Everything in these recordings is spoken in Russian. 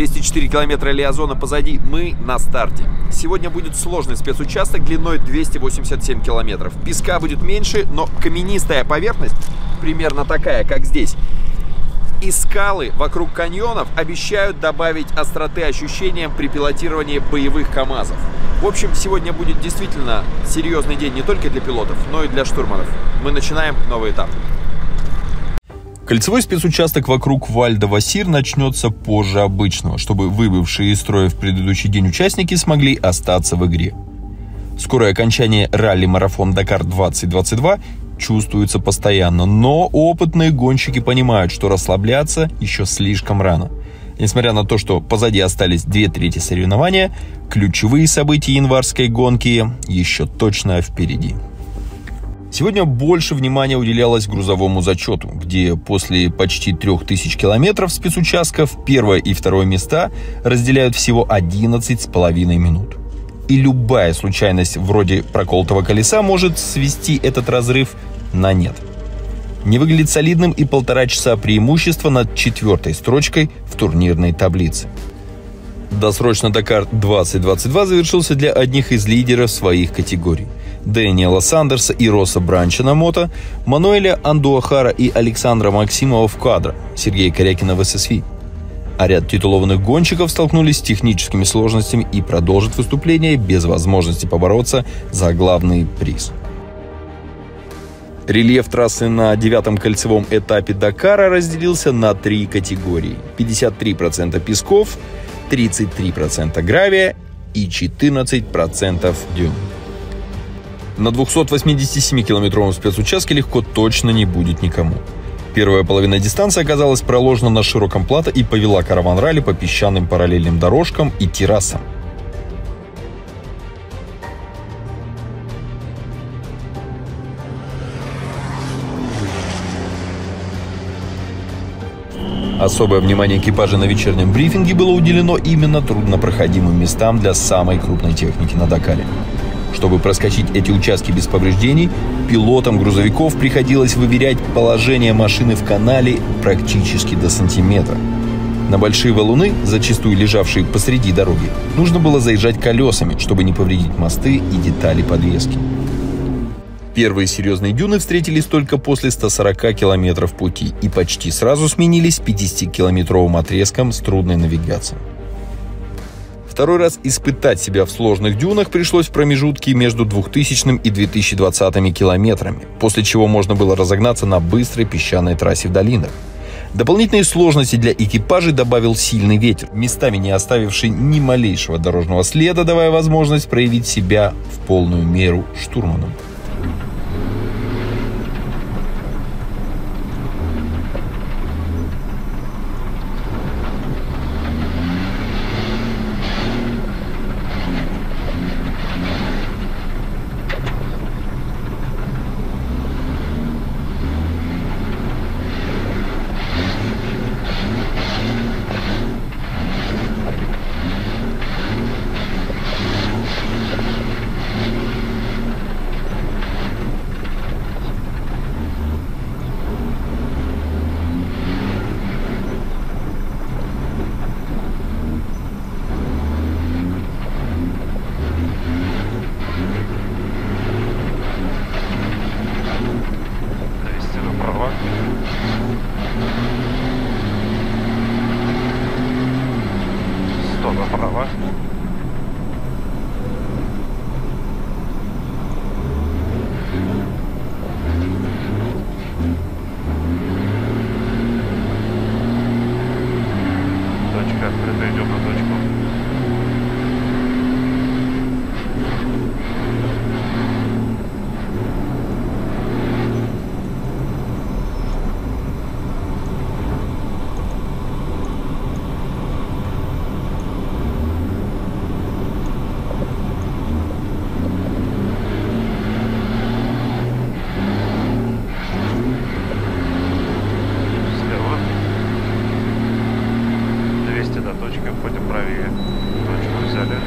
204 километра Лиазона позади, мы на старте. Сегодня будет сложный спецучасток длиной 287 километров. Песка будет меньше, но каменистая поверхность примерно такая, как здесь. И скалы вокруг каньонов обещают добавить остроты ощущениям при пилотировании боевых КАМАЗов. В общем, сегодня будет действительно серьезный день не только для пилотов, но и для штурманов. Мы начинаем новый этап. Кольцевой спецучасток вокруг Валь-де-Вассир начнется позже обычного, чтобы выбывшие из строя в предыдущий день участники смогли остаться в игре. Скорое окончание ралли-марафон Дакар-2022 чувствуется постоянно, но опытные гонщики понимают, что расслабляться еще слишком рано. Несмотря на то, что позади остались 2/3 соревнования, ключевые события январской гонки еще точно впереди. Сегодня больше внимания уделялось грузовому зачету, где после почти 3000 километров спецучастков первое и второе места разделяют всего 11,5 минут. И любая случайность вроде проколотого колеса может свести этот разрыв на нет. Не выглядит солидным и 1,5 часа преимущества над 4-й строчкой в турнирной таблице. Досрочно Дакар 2022 завершился для одних из лидеров своих категорий: Дэниела Сандерса и Росса Бранча на мото, Мануэля Андуахара и Александра Максимова в квадро, Сергея Корякина в ССВ. А ряд титулованных гонщиков столкнулись с техническими сложностями и продолжат выступление без возможности побороться за главный приз. Рельеф трассы на 9-м кольцевом этапе Дакара разделился на 3 категории: 53% песков, 33% гравия и 14% дюн. На 287-километровом спецучастке легко точно не будет никому. Первая половина дистанции оказалась проложена на широком плато и повела караван-ралли по песчаным параллельным дорожкам и террасам. Особое внимание экипажа на вечернем брифинге было уделено именно труднопроходимым местам для самой крупной техники на Дакаре. Чтобы проскочить эти участки без повреждений, пилотам грузовиков приходилось выверять положение машины в канале практически до сантиметра. На большие валуны, зачастую лежавшие посреди дороги, нужно было заезжать колесами, чтобы не повредить мосты и детали подвески. Первые серьезные дюны встретились только после 140 километров пути и почти сразу сменились 50-километровым отрезком с трудной навигацией. Второй раз испытать себя в сложных дюнах пришлось в промежутке между 2000 и 2020 километрами, после чего можно было разогнаться на быстрой песчаной трассе в долинах. Дополнительные сложности для экипажей добавил сильный ветер, местами не оставивший ни малейшего дорожного следа, давая возможность проявить себя в полную меру штурманам. Направо. Точка открыта, идем на точку. Ходим правее. Точку взяли.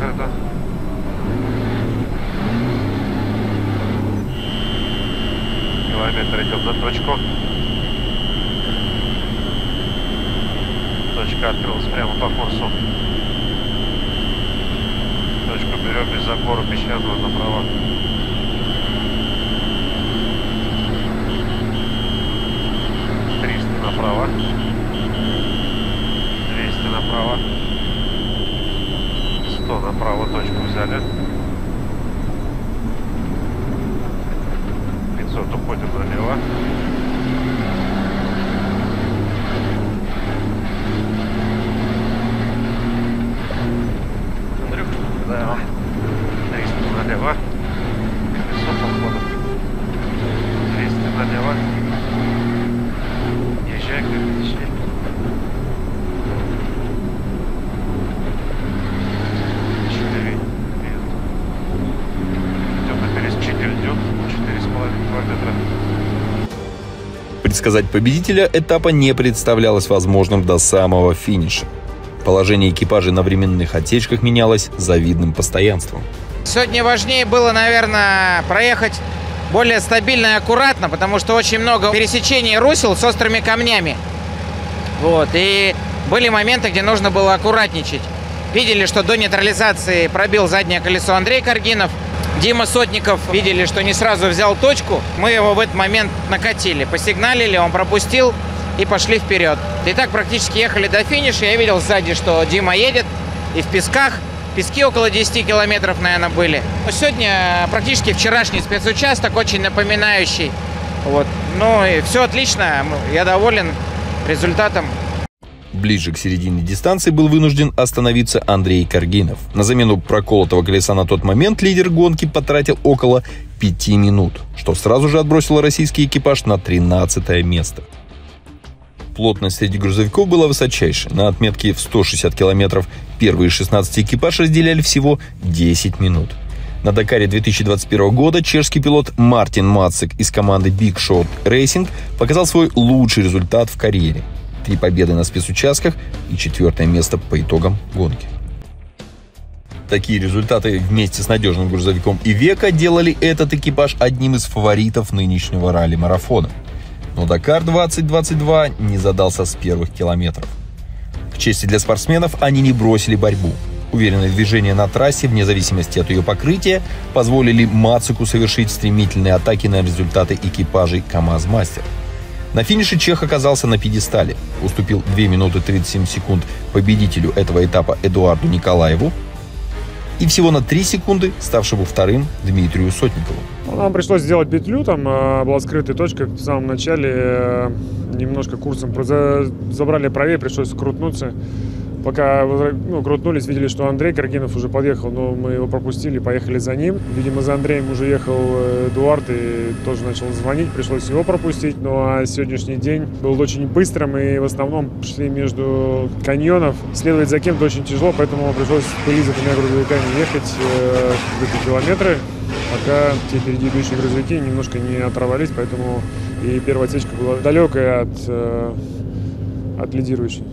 закрыто. Километр идем на точку. Точка открылась прямо по курсу. Точку берем без забора песчаного направо. Направо, 200 направо, 100 направо, точку взяли, 500 уходим налево, Андрюх, да, 300 налево, 500 подходов, 200 налево. Езжай, как езжай. 4 минуты. Идем на пересечение льдет 4,5 километра. Предсказать победителя этапа не представлялось возможным до самого финиша. Положение экипажей на временных отсечках менялось с завидным постоянством. Сегодня важнее было, наверное, проехать более стабильно и аккуратно, потому что очень много пересечений русел с острыми камнями. Вот. И были моменты, где нужно было аккуратничать. Видели, что до нейтрализации пробил заднее колесо Андрей Каргинов. Дима Сотников видели, что не сразу взял точку. Мы его в этот момент накатили, посигналили, он пропустил и пошли вперед. И так практически ехали до финиша. Я видел сзади, что Дима едет и в песках. Пески около 10 километров, наверное, были. Но сегодня практически вчерашний спецучасток, очень напоминающий. Вот. Ну и все отлично, я доволен результатом. Ближе к середине дистанции был вынужден остановиться Андрей Каргинов. На замену проколотого колеса на тот момент лидер гонки потратил около 5 минут, что сразу же отбросило российский экипаж на 13-е место. Плотность среди грузовиков была высочайшей. На отметке в 160 километров первые 16 экипаж разделяли всего 10 минут. На Дакаре 2021 года чешский пилот Мартин Мацик из команды Big Shot Racing показал свой лучший результат в карьере. 3 победы на спецучастках и 4-е место по итогам гонки. Такие результаты вместе с надежным грузовиком Ивеко делали этот экипаж одним из фаворитов нынешнего ралли-марафона. Но Дакар 2022 не задался с первых километров. К чести для спортсменов, они не бросили борьбу. Уверенные движения на трассе, вне зависимости от ее покрытия, позволили Мацику совершить стремительные атаки на результаты экипажей КамАЗ-Мастер. На финише чех оказался на пьедестале, уступил 2 минуты 37 секунд победителю этого этапа Эдуарду Николаеву и всего на 3 секунды ставшему вторым Дмитрию Сотникову. Нам пришлось сделать петлю, там была скрытая точка в самом начале, немножко курсом забрали правее, пришлось крутнуться. Пока крутнулись, видели, что Андрей Каргинов уже подъехал, но мы его пропустили, поехали за ним. Видимо, за Андреем уже ехал Эдуард и тоже начал звонить, пришлось его пропустить. Ну а сегодняшний день был очень быстрым и в основном шли между каньонов. Следовать за кем-то очень тяжело, поэтому пришлось в пыли за 2 грузовиками ехать эти километры, пока те впереди идущие грузовики немножко не оторвались, поэтому и первая отсечка была далекая от лидирующей.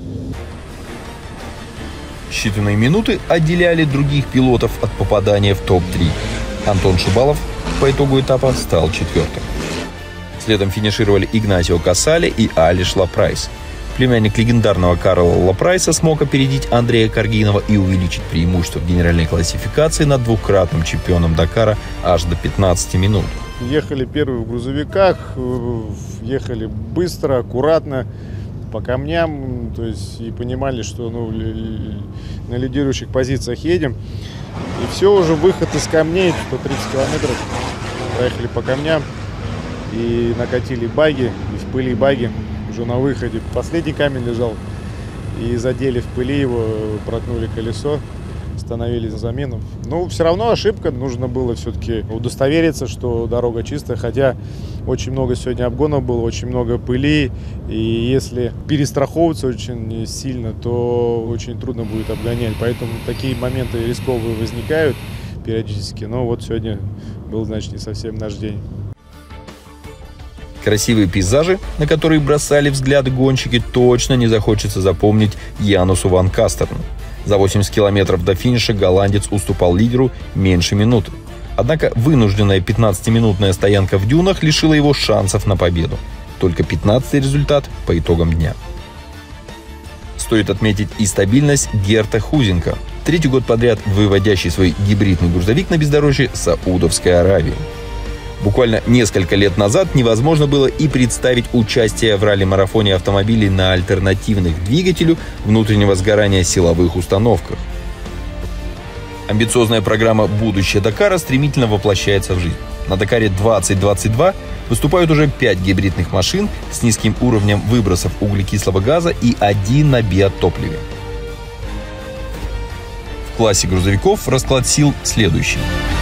Считанные минуты отделяли других пилотов от попадания в топ-3. Антон Шибалов по итогу этапа стал 4-м. Следом финишировали Игнатио Кассали и Алиш Лапрайс. Племянник легендарного Карла Лапрайса смог опередить Андрея Каргинова и увеличить преимущество в генеральной классификации над двукратным чемпионом Дакара аж до 15 минут. Ехали первые в грузовиках, ехали быстро, аккуратно, по камням, то есть и понимали, что на лидирующих позициях едем. И все, уже выход из камней, 130 километров, проехали по камням и накатили баги, и в пыли баги уже на выходе. Последний камень лежал, и задели в пыли его, проткнули колесо, остановились на замену. Но все равно ошибка, нужно было все-таки удостовериться, что дорога чистая, хотя очень много сегодня обгонов было, очень много пыли, и если перестраховываться очень сильно, то очень трудно будет обгонять, поэтому такие моменты рисковые возникают периодически, но вот сегодня был, значит, не совсем наш день. Красивые пейзажи, на которые бросали взгляды гонщики, точно не захочется запомнить Янусу ван Кастерну. За 80 километров до финиша голландец уступал лидеру меньше минуты. Однако вынужденная 15-минутная стоянка в дюнах лишила его шансов на победу. Только 15-й результат по итогам дня. Стоит отметить и стабильность Герта Хузенко, третий год подряд выводящий свой гибридный грузовик на бездорожье Саудовской Аравии. Буквально несколько лет назад невозможно было и представить участие в ралли-марафоне автомобилей на альтернативных двигателю внутреннего сгорания силовых установках. Амбициозная программа «Будущее Дакара» стремительно воплощается в жизнь. На Дакаре 2022 выступают уже 5 гибридных машин с низким уровнем выбросов углекислого газа и 1 на биотопливе. В классе грузовиков расклад сил следующий.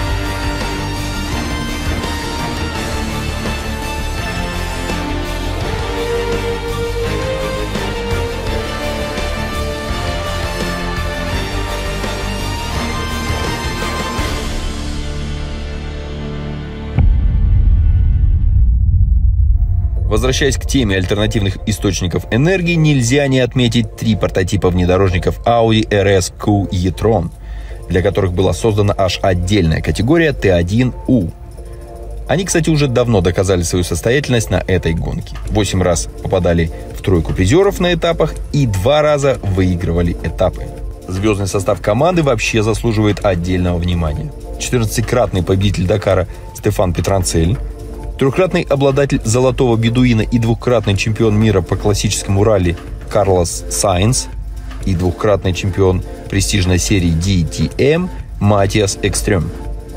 Возвращаясь к теме альтернативных источников энергии, нельзя не отметить 3 прототипа внедорожников Audi RS Q e-tron, для которых была создана аж отдельная категория T1U. Они, кстати, уже давно доказали свою состоятельность на этой гонке. 8 раз попадали в тройку призеров на этапах и 2 раза выигрывали этапы. Звездный состав команды вообще заслуживает отдельного внимания. 14-кратный победитель Дакара Стефан Петранцель, 3-кратный обладатель золотого бедуина и 2-кратный чемпион мира по классическому ралли Карлос Сайнс и 2-кратный чемпион престижной серии DTM Матиас Экстрем.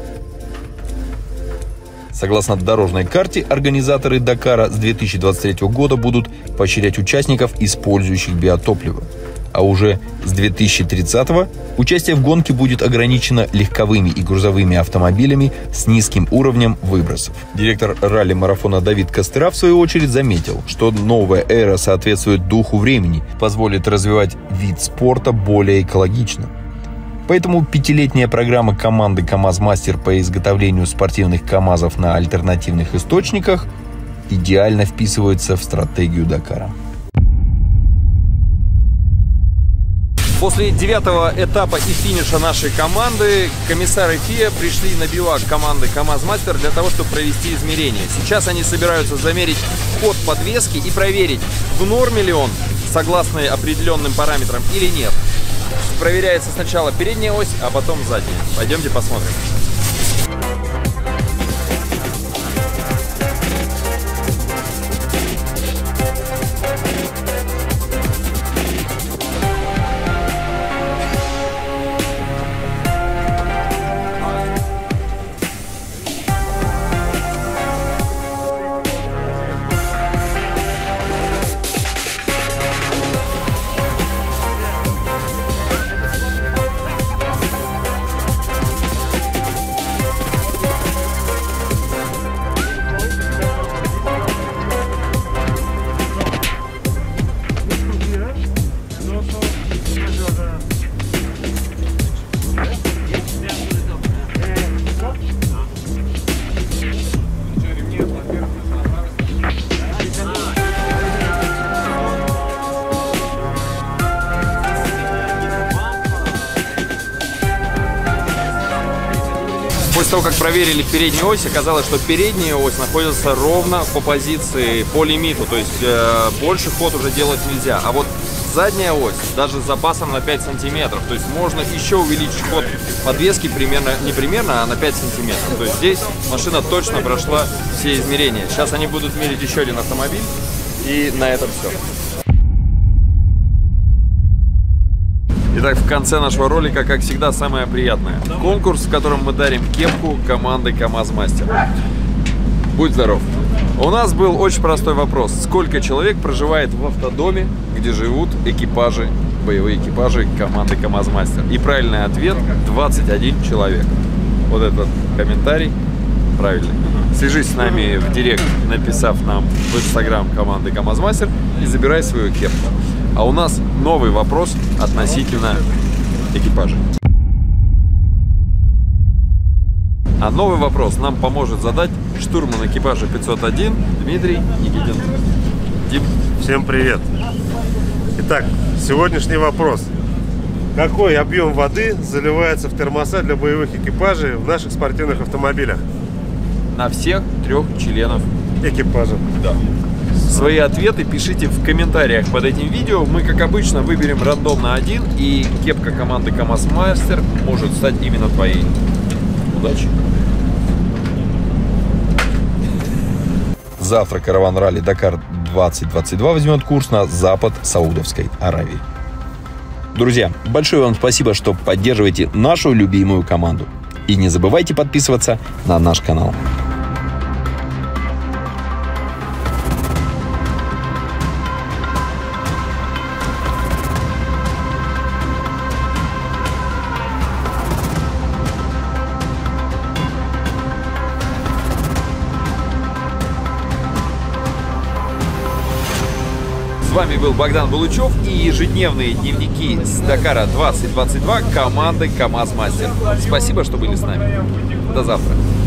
Согласно дорожной карте, организаторы Дакара с 2023 года будут поощрять участников, использующих биотопливо. А уже с 2030-го участие в гонке будет ограничено легковыми и грузовыми автомобилями с низким уровнем выбросов. Директор ралли-марафона Давид Костыра, в свою очередь, заметил, что новая эра соответствует духу времени, позволит развивать вид спорта более экологично. Поэтому 5-летняя программа команды КамАЗ-Мастер по изготовлению спортивных КамАЗов на альтернативных источниках идеально вписывается в стратегию Дакара. После 9-го этапа и финиша нашей команды комиссары ФИА пришли на бивак команды КамАЗ-Мастер для того, чтобы провести измерения. Сейчас они собираются замерить ход подвески и проверить, в норме ли он, согласно определенным параметрам, или нет. Проверяется сначала передняя ось, а потом задняя. Пойдемте посмотрим. После того, как проверили переднюю ось, оказалось, что передняя ось находится ровно по позиции, по лимиту, то есть больше ход уже делать нельзя. А вот задняя ось даже с запасом на 5 сантиметров, то есть можно еще увеличить ход подвески примерно, не примерно, а на 5 сантиметров. То есть здесь машина точно прошла все измерения. Сейчас они будут мерить еще один автомобиль, и на этом все. Итак, в конце нашего ролика, как всегда, самое приятное. Конкурс, в котором мы дарим кепку команды КамАЗ-Мастер. Будь здоров. У нас был очень простой вопрос. Сколько человек проживает в автодоме, где живут экипажи, боевые экипажи команды КамАЗ-Мастер? И правильный ответ – 21 человек. Вот этот комментарий правильный. Свяжись с нами в директ, написав нам в инстаграм команды КамАЗ-Мастер, и забирай свою кепку. А у нас новый вопрос относительно экипажа. А новый вопрос нам поможет задать штурман экипажа 501 Дмитрий Никитин. Дим. Всем привет. Итак, сегодняшний вопрос. какой объем воды заливается в термоса для боевых экипажей в наших спортивных автомобилях? На всех 3 членов Экипажа. Да. Свои ответы пишите в комментариях под этим видео. Мы, как обычно, выберем рандомно один, и кепка команды КамАЗ Мастер может стать именно твоей. Удачи! Завтра караван ралли Дакар 2022 возьмет курс на запад Саудовской Аравии. Друзья, большое вам спасибо, что поддерживаете нашу любимую команду. И не забывайте подписываться на наш канал. С вами был Богдан Булычев и ежедневные дневники с Дакара 2022 команды КамАЗ Мастер. Спасибо, что были с нами. До завтра.